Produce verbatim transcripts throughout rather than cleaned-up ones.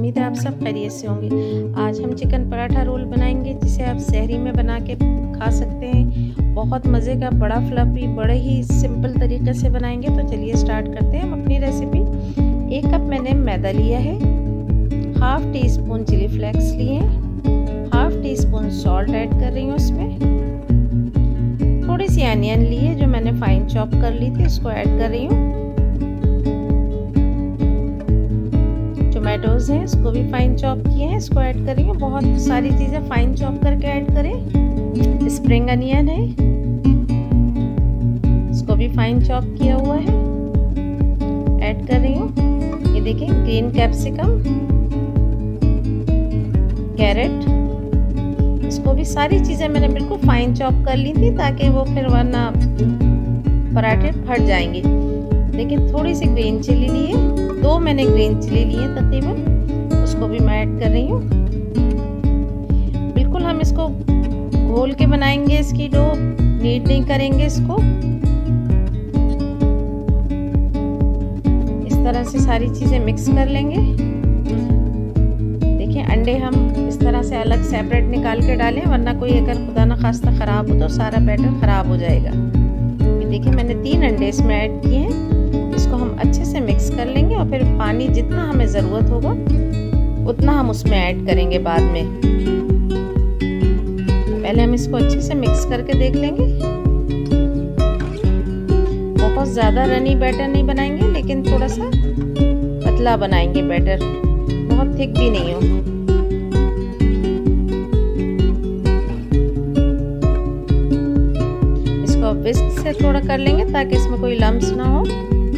उम्मीद है आप सब खैरियत से होंगे। आज हम चिकन पराठा रोल बनाएंगे जिसे आप सहरी में बना के खा सकते हैं। बहुत मज़े का, बड़ा फ्लफी, बड़े ही सिंपल तरीके से बनाएंगे। तो चलिए स्टार्ट करते हैं हम अपनी रेसिपी। एक कप मैंने मैदा लिया है, half teaspoon chilli flakes लिए हैं, half teaspoon salt add कर रही हूँ उसमें। थोड़ी सी अनियन ली है जो मैंने फाइन चॉप कर ली थी, उसको ऐड कर रही हूँ। टोमेटोज हैं, इसको भी फाइन चॉप किए हैं, इसको ऐड कर रही हूँ। बहुत सारी चीज़ें फाइन चॉप करके ऐड करें। स्प्रिंग अनियन है, इसको भी फाइन चॉप किया हुआ है, ऐड कर रही हूँ। ये देखिए ग्रीन कैप्सिकम, कैरेट, इसको भी सारी चीज़ें मैंने बिल्कुल फाइन चॉप कर ली थी ताकि वो फिर वरना पराठे फट जाएंगे। देखिए थोड़ी सी ग्रीन चिली ली है, दो मैंने ग्रीन चिली ली है तकरीबन, उसको भी मैं ऐड कर रही हूँ। बिल्कुल हम इसको घोल के बनाएंगे, इसकी डो नीड नहीं करेंगे इसको। इस तरह से सारी चीज़ें मिक्स कर लेंगे। देखिए अंडे हम इस तरह से अलग सेपरेट निकाल के डालें, वरना कोई अगर खुदा ना खास्ता ख़राब हो तो सारा बैटर ख़राब हो जाएगा। देखिए मैंने तीन अंडे इसमें ऐड किए हैं। इसको हम अच्छे से मिक्स कर लेंगे और फिर पानी जितना हमें ज़रूरत होगा उतना हम उसमें ऐड करेंगे बाद में। पहले हम इसको अच्छे से मिक्स करके देख लेंगे। बहुत ज़्यादा रनी बैटर नहीं बनाएंगे, लेकिन थोड़ा सा पतला बनाएंगे बैटर, बहुत थिक भी नहीं हो। इसको विस्क से थोड़ा कर लेंगे ताकि इसमें कोई लम्स ना हो।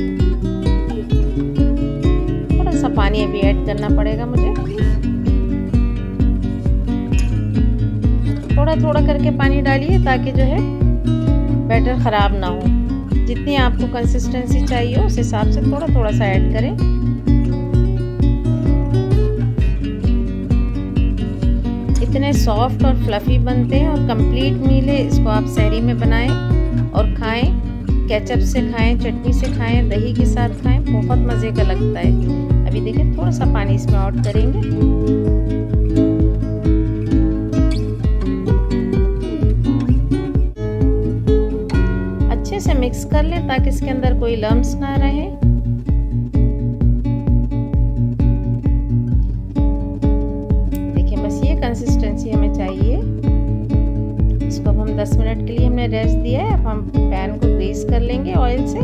सा पानी अभी ऐड करना पड़ेगा मुझे, थोड़ा थोड़ा करके पानी डालिए ताकि जो है बैटर ख़राब ना हो। जितनी आपको कंसिस्टेंसी चाहिए उस हिसाब से थोड़ा थोड़ा सा ऐड करें। इतने सॉफ्ट और फ्लफी बनते हैं और कंप्लीट मील है। इसको आप सहरी में बनाएं और खाएं, केचप से खाएं, चटनी से खाएं, दही के साथ खाएं, बहुत मज़े का लगता है। अभी देखिए थोड़ा सा पानी इसमें ऐड करेंगे। अच्छे से मिक्स कर लें ताकि इसके अंदर कोई लम्स ना रहे। देखिए बस ये कंसिस्टेंसी हमें चाहिए। इसको अब हम दस मिनट के लिए हमने रेस्ट दिया है। अब हम पैन को ग्रीस कर लेंगे ऑयल से।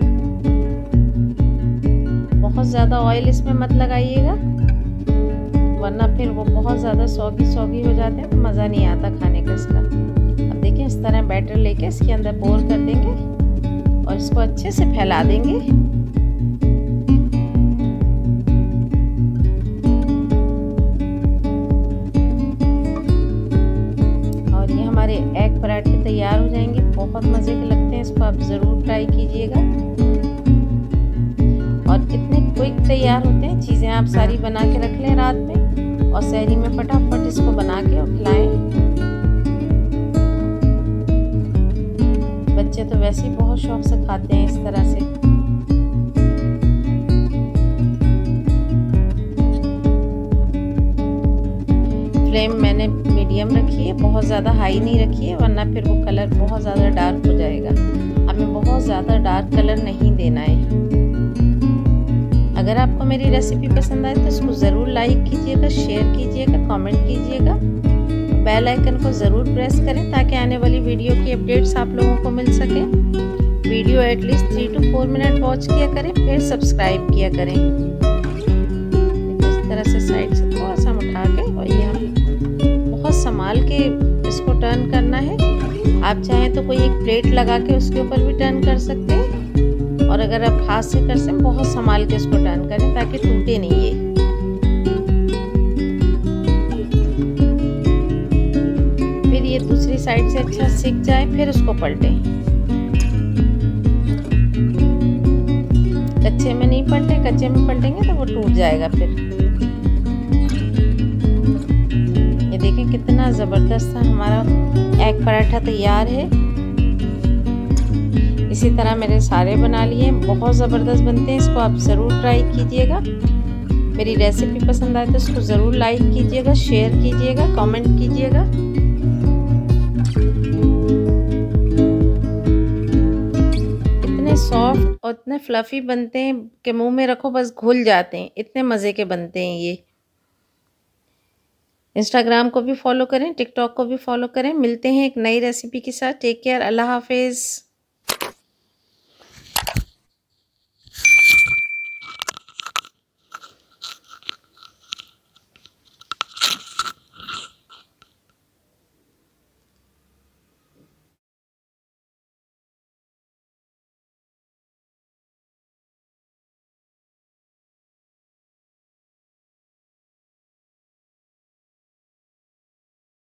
बहुत ज़्यादा ऑयल इसमें मत लगाइएगा, वरना फिर वो बहुत ज़्यादा सौगी सौगी हो जाते हैं तो मज़ा नहीं आता खाने का इसका। अब देखिए इस तरह बैटर लेके इसके अंदर पोर कर देंगे और इसको अच्छे से फैला देंगे। और ये हमारे एग पराठे तैयार हो जाएंगे। बहुत मज़े के लगते हैं, इसको आप ज़रूर ट्राई कीजिएगा। और कितने क्विक तैयार होते हैं। चीज़ें आप सारी बना के रख लें रात में और सहरी में फटाफट इसको बना के और खिलाएं। बच्चे तो वैसे ही बहुत शौक से खाते हैं इस तरह से। फ्लेम मैंने मीडियम रखी है, बहुत ज़्यादा हाई नहीं रखी है, वरना फिर वो कलर बहुत ज़्यादा डार्क हो जाएगा। हमें बहुत ज़्यादा डार्क कलर नहीं देना है। अगर आपको मेरी रेसिपी पसंद आए तो इसको ज़रूर लाइक कीजिएगा, शेयर कीजिएगा, कमेंट कीजिएगा। बेल आइकन को ज़रूर प्रेस करें ताकि आने वाली वीडियो की अपडेट्स आप लोगों को मिल सके। Video at least three two four minute watch किया करें, फिर सब्सक्राइब किया करें। इस तरह से साइड से थोड़ा सा उठा के, और ये हम बहुत संभाल के इसको टर्न करना है। आप चाहें तो कोई एक प्लेट लगा के उसके ऊपर भी टर्न कर सकते हैं, और अगर आप हाथ से कर सकते हैं बहुत संभाल के इसको टर्न करें ताकि टूटे नहीं ये। फिर ये दूसरी साइड से अच्छा सिक जाए फिर उसको पलटें। कच्चे में नहीं पलटें, कच्चे में पलटेंगे तो वो टूट जाएगा फिर। ये देखें कितना ज़बरदस्त सा हमारा एग पराठा तैयार है। इसी तरह मैंने सारे बना लिए, बहुत ज़बरदस्त बनते हैं। इसको आप ज़रूर ट्राई कीजिएगा। मेरी रेसिपी पसंद आए तो इसको ज़रूर लाइक कीजिएगा, शेयर कीजिएगा, कमेंट कीजिएगा। इतने सॉफ्ट और इतने फ्लफ़ी बनते हैं कि मुंह में रखो बस घुल जाते हैं, इतने मज़े के बनते हैं ये। इंस्टाग्राम को भी फॉलो करें, टिकटॉक को भी फॉलो करें। मिलते हैं एक नई रेसिपी के साथ। टेक केयर, अल्लाह हाफिज़।